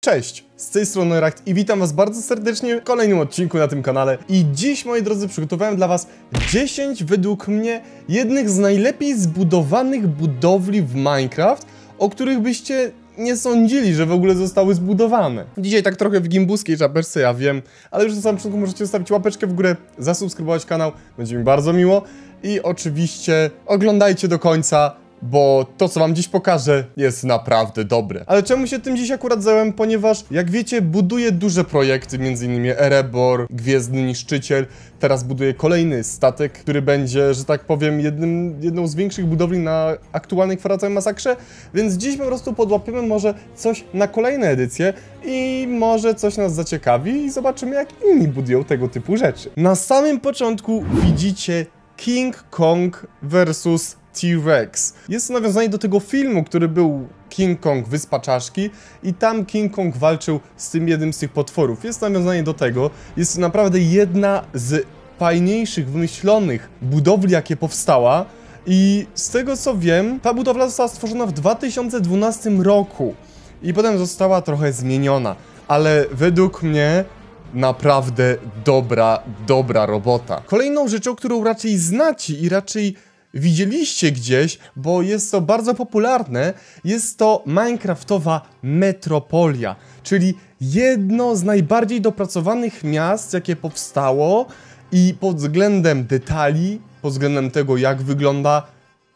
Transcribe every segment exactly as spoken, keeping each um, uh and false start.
Cześć, z tej strony Racht i witam was bardzo serdecznie w kolejnym odcinku na tym kanale. I dziś, moi drodzy, przygotowałem dla was dziesięć według mnie jednych z najlepiej zbudowanych budowli w Minecraft, o których byście nie sądzili, że w ogóle zostały zbudowane. Dzisiaj tak trochę w gimbuskiej czapeczce, ja wiem, ale już na samym początku możecie zostawić łapeczkę w górę, zasubskrybować kanał, będzie mi bardzo miło. I oczywiście oglądajcie do końca, bo to, co wam dziś pokażę, jest naprawdę dobre. Ale czemu się tym dziś akurat zająłem? Ponieważ, jak wiecie, buduję duże projekty, między innymi Erebor, Gwiezdny Niszczyciel. Teraz buduję kolejny statek, który będzie, że tak powiem, jednym, jedną z większych budowli na aktualnej kwadratowej masakrze. Więc dziś po prostu podłapiemy może coś na kolejne edycje i może coś nas zaciekawi i zobaczymy, jak inni budują tego typu rzeczy. Na samym początku widzicie King Kong versus T-Rex. Jest to nawiązanie do tego filmu, który był King Kong Wyspa Czaszki i tam King Kong walczył z tym jednym z tych potworów. Jest to nawiązanie do tego. Jest to naprawdę jedna z fajniejszych, wymyślonych budowli, jakie powstała. I z tego co wiem, ta budowla została stworzona w dwa tysiące dwunastym roku i potem została trochę zmieniona, ale według mnie naprawdę dobra, dobra robota. Kolejną rzeczą, którą raczej znacie i raczej widzieliście gdzieś, bo jest to bardzo popularne, jest to Minecraftowa metropolia, czyli jedno z najbardziej dopracowanych miast, jakie powstało i pod względem detali, pod względem tego, jak wygląda,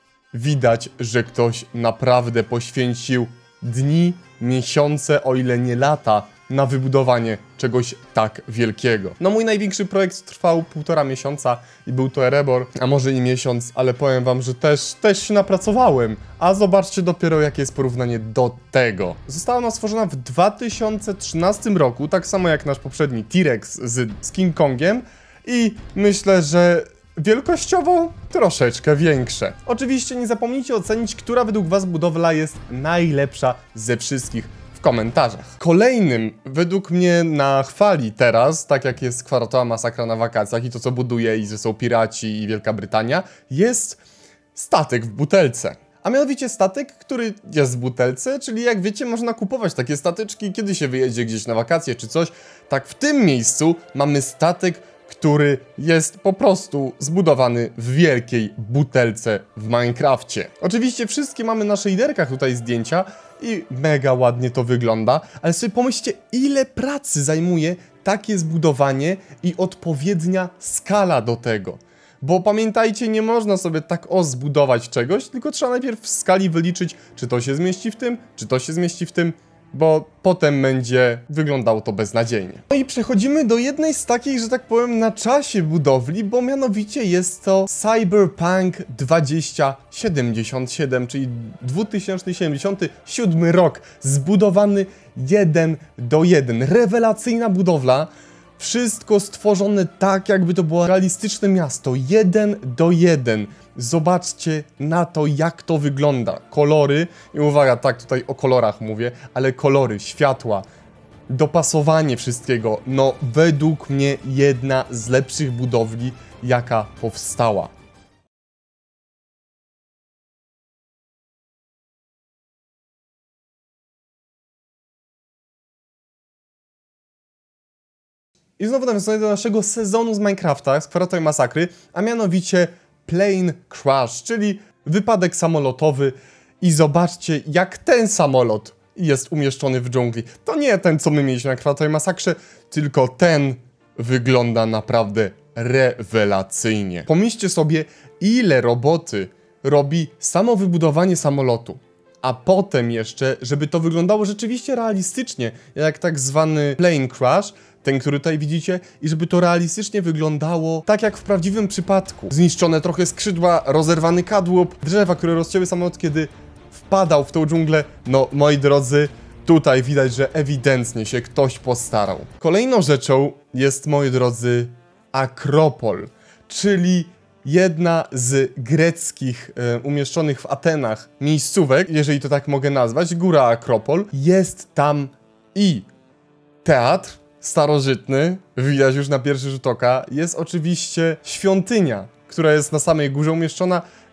widać, że ktoś naprawdę poświęcił dni, miesiące, o ile nie lata, na wybudowanie czegoś tak wielkiego. No mój największy projekt trwał półtora miesiąca i był to Erebor, a może i miesiąc, ale powiem wam, że też, też się napracowałem. A zobaczcie dopiero, jakie jest porównanie do tego. Została ona stworzona w dwa tysiące trzynastym roku, tak samo jak nasz poprzedni T-Rex z, z King Kongiem i myślę, że wielkościowo troszeczkę większe. Oczywiście nie zapomnijcie ocenić, która według was budowla jest najlepsza ze wszystkich w komentarzach. Kolejnym, według mnie na chwali teraz, tak jak jest kwadratowa masakra na wakacjach i to, co buduje i że są piraci i Wielka Brytania, jest statek w butelce. A mianowicie statek, który jest w butelce, czyli jak wiecie, można kupować takie stateczki, kiedy się wyjedzie gdzieś na wakacje czy coś. Tak w tym miejscu mamy statek, który jest po prostu zbudowany w wielkiej butelce w Minecrafcie. Oczywiście wszystkie mamy na shaderkach tutaj zdjęcia i mega ładnie to wygląda, ale sobie pomyślcie, ile pracy zajmuje takie zbudowanie i odpowiednia skala do tego. Bo pamiętajcie, nie można sobie tak o zbudować czegoś, tylko trzeba najpierw w skali wyliczyć, czy to się zmieści w tym, czy to się zmieści w tym, bo potem będzie wyglądało to beznadziejnie. No i przechodzimy do jednej z takich, że tak powiem, na czasie budowli, bo mianowicie jest to Cyberpunk dwa tysiące siedemdziesiąt siedem, czyli dwa tysiące siedemdziesiąty siódmy rok, zbudowany jeden do jeden. Rewelacyjna budowla. Wszystko stworzone tak, jakby to było realistyczne miasto. Jeden do jeden. Zobaczcie na to, jak to wygląda. Kolory, i uwaga, tak, tutaj o kolorach mówię, ale kolory, światła, dopasowanie wszystkiego. No, według mnie jedna z lepszych budowli, jaka powstała. I znowu nawiązuję do naszego sezonu z Minecrafta, z kwadratowej masakry, a mianowicie Plane Crash, czyli wypadek samolotowy. I zobaczcie, jak ten samolot jest umieszczony w dżungli. To nie ten, co my mieliśmy na kwadratowej masakrze, tylko ten wygląda naprawdę rewelacyjnie. Pomyślcie sobie, ile roboty robi samo wybudowanie samolotu. A potem jeszcze, żeby to wyglądało rzeczywiście realistycznie, jak tak zwany Plane Crash, ten, który tutaj widzicie, i żeby to realistycznie wyglądało tak jak w prawdziwym przypadku. Zniszczone trochę skrzydła, rozerwany kadłub, drzewa, które rozcięły samolot, kiedy wpadał w tą dżunglę. No, moi drodzy, tutaj widać, że ewidentnie się ktoś postarał. Kolejną rzeczą jest, moi drodzy, Akropol, czyli jedna z greckich e, umieszczonych w Atenach miejscówek, jeżeli to tak mogę nazwać, góra Akropol. Jest tam i teatr starożytny, widać już na pierwszy rzut oka. Jest oczywiście świątynia, która jest na samej górze umieszczona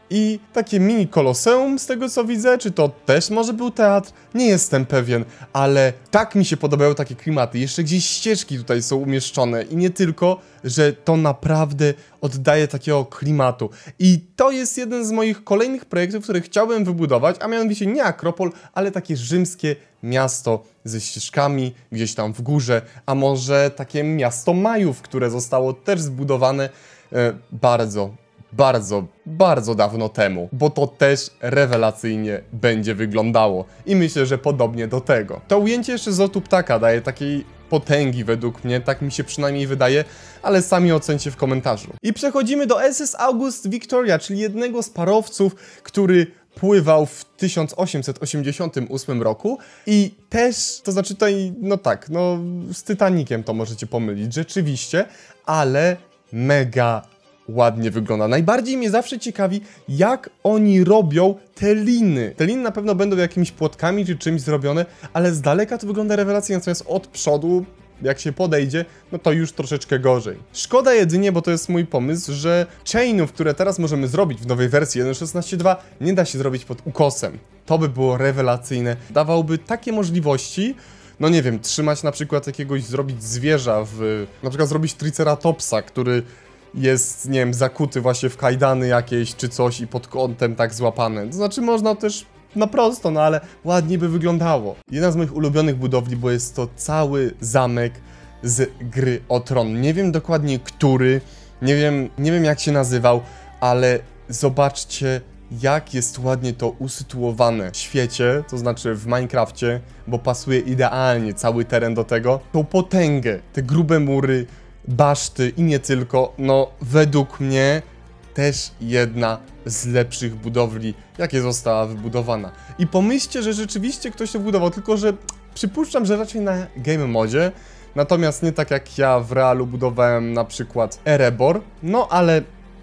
i takie mini koloseum z tego co widzę, czy to też może był teatr? Nie jestem pewien, ale tak mi się podobają takie klimaty. Jeszcze gdzieś ścieżki tutaj są umieszczone i nie tylko, że to naprawdę oddaje takiego klimatu. I to jest jeden z moich kolejnych projektów, które chciałbym wybudować, a mianowicie nie Akropol, ale takie rzymskie miasto ze ścieżkami gdzieś tam w górze, a może takie miasto Majów, które zostało też zbudowane e, bardzo, bardzo, bardzo dawno temu, bo to też rewelacyjnie będzie wyglądało i myślę, że podobnie do tego. To ujęcie jeszcze z lotu ptaka daje takiej potęgi według mnie, tak mi się przynajmniej wydaje, ale sami ocencie w komentarzu. I przechodzimy do S S August Victoria, czyli jednego z parowców, który pływał w tysiąc osiemset osiemdziesiątym ósmym roku i też, to znaczy tutaj, no tak, no z Titanikiem to możecie pomylić, rzeczywiście, ale mega ładnie wygląda. Najbardziej mnie zawsze ciekawi, jak oni robią te liny. Te liny na pewno będą jakimiś płotkami czy czymś zrobione, ale z daleka to wygląda rewelacyjnie, natomiast od przodu, jak się podejdzie, no to już troszeczkę gorzej. Szkoda jedynie, bo to jest mój pomysł, że chainów, które teraz możemy zrobić w nowej wersji jeden szesnaście dwa, nie da się zrobić pod ukosem. To by było rewelacyjne. Dawałoby takie możliwości, no nie wiem, trzymać na przykład jakiegoś, zrobić zwierza w... na przykład zrobić Triceratopsa, który jest, nie wiem, zakuty właśnie w kajdany jakieś czy coś i pod kątem tak złapane. To znaczy można też na prosto, no ale ładnie by wyglądało. Jedna z moich ulubionych budowli, bo jest to cały zamek z Gry o Tron. Nie wiem dokładnie który, nie wiem, nie wiem jak się nazywał, ale zobaczcie, jak jest ładnie to usytuowane w świecie, to znaczy w Minecrafcie, bo pasuje idealnie cały teren do tego. Tą potęgę, te grube mury, baszty i nie tylko, no według mnie też jedna z lepszych budowli, jakie została wybudowana. I pomyślcie, że rzeczywiście ktoś to budował, tylko że przypuszczam, że raczej na game modzie, natomiast nie tak jak ja w realu budowałem na przykład Erebor, no ale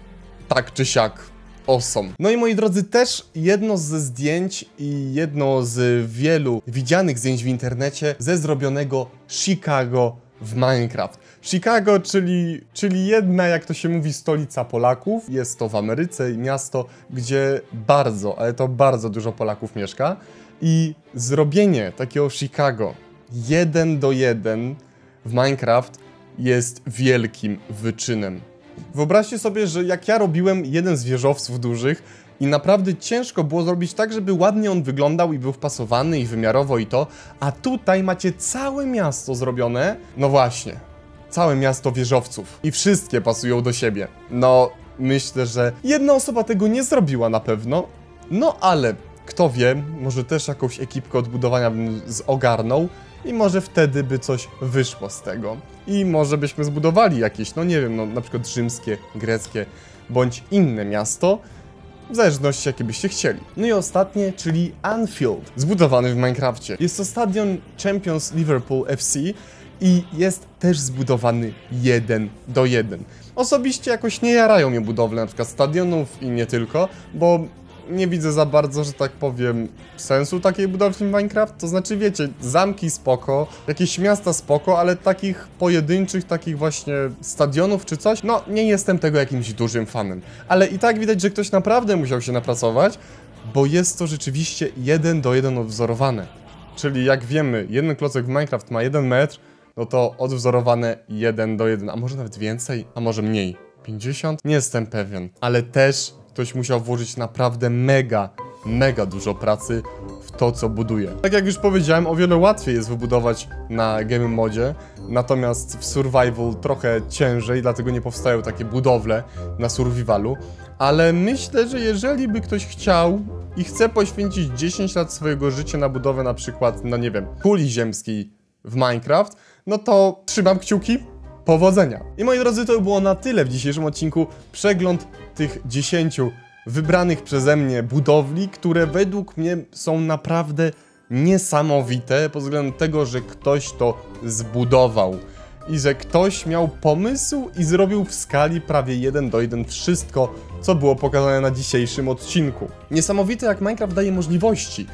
tak czy siak awesome. No i moi drodzy, też jedno ze zdjęć i jedno z wielu widzianych zdjęć w internecie ze zrobionego Chicago w Minecraft. Chicago, czyli, czyli jedna, jak to się mówi, stolica Polaków. Jest to w Ameryce i miasto, gdzie bardzo, ale to bardzo dużo Polaków mieszka. I zrobienie takiego Chicago jeden do jeden w Minecraft jest wielkim wyczynem. Wyobraźcie sobie, że jak ja robiłem jeden z wieżowców dużych i naprawdę ciężko było zrobić tak, żeby ładnie on wyglądał i był wpasowany i wymiarowo i to, a tutaj macie całe miasto zrobione, no właśnie, całe miasto wieżowców i wszystkie pasują do siebie. No, myślę, że jedna osoba tego nie zrobiła na pewno, no ale kto wie, może też jakąś ekipkę odbudowania bym ogarnął i może wtedy by coś wyszło z tego. I może byśmy zbudowali jakieś, no nie wiem, no na przykład rzymskie, greckie, bądź inne miasto, w zależności jakie byście chcieli. No i ostatnie, czyli Anfield, zbudowany w Minecrafcie. Jest to stadion Champions Liverpool F C i jest też zbudowany jeden do jeden. Osobiście jakoś nie jarają mnie budowle na przykład stadionów i nie tylko, bo nie widzę za bardzo, że tak powiem, sensu takiej budowli w Minecraft. To znaczy, wiecie, zamki spoko, jakieś miasta spoko, ale takich pojedynczych, takich właśnie stadionów czy coś, no nie jestem tego jakimś dużym fanem. Ale i tak widać, że ktoś naprawdę musiał się napracować, bo jest to rzeczywiście jeden do jeden odwzorowane. Czyli jak wiemy, jeden klocek w Minecraft ma jeden metr, no to odwzorowane jeden do jeden, a może nawet więcej, a może mniej. pięćdziesiąt? Nie jestem pewien, ale też ktoś musiał włożyć naprawdę mega, mega dużo pracy w to, co buduje. Tak jak już powiedziałem, o wiele łatwiej jest wybudować na game modzie, natomiast w survival trochę ciężej, dlatego nie powstają takie budowle na survivalu, ale myślę, że jeżeli by ktoś chciał i chce poświęcić dziesięć lat swojego życia na budowę na przykład, no nie wiem, kuli ziemskiej w Minecraft, no to trzymam kciuki. Powodzenia! I moi drodzy, to było na tyle w dzisiejszym odcinku. Przegląd tych dziesięciu wybranych przeze mnie budowli, które według mnie są naprawdę niesamowite pod względem tego, że ktoś to zbudował i że ktoś miał pomysł i zrobił w skali prawie jeden do jeden wszystko, co było pokazane na dzisiejszym odcinku. Niesamowite, jak Minecraft daje możliwości,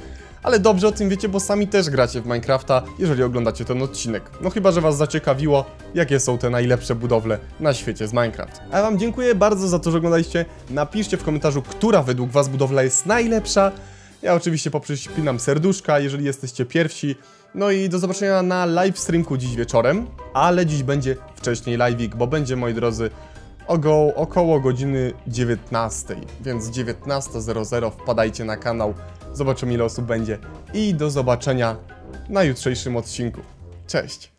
ale dobrze o tym wiecie, bo sami też gracie w Minecrafta, jeżeli oglądacie ten odcinek. No chyba, że was zaciekawiło, jakie są te najlepsze budowle na świecie z Minecraft. A ja wam dziękuję bardzo za to, że oglądaliście. Napiszcie w komentarzu, która według was budowla jest najlepsza. Ja oczywiście poprzyśpinam serduszka, jeżeli jesteście pierwsi. No i do zobaczenia na live streamku dziś wieczorem, ale dziś będzie wcześniej live'ik, bo będzie, moi drodzy, około, około godziny dziewiętnastej, więc dziewiętnasta zero zero wpadajcie na kanał, zobaczymy ile osób będzie i do zobaczenia na jutrzejszym odcinku. Cześć!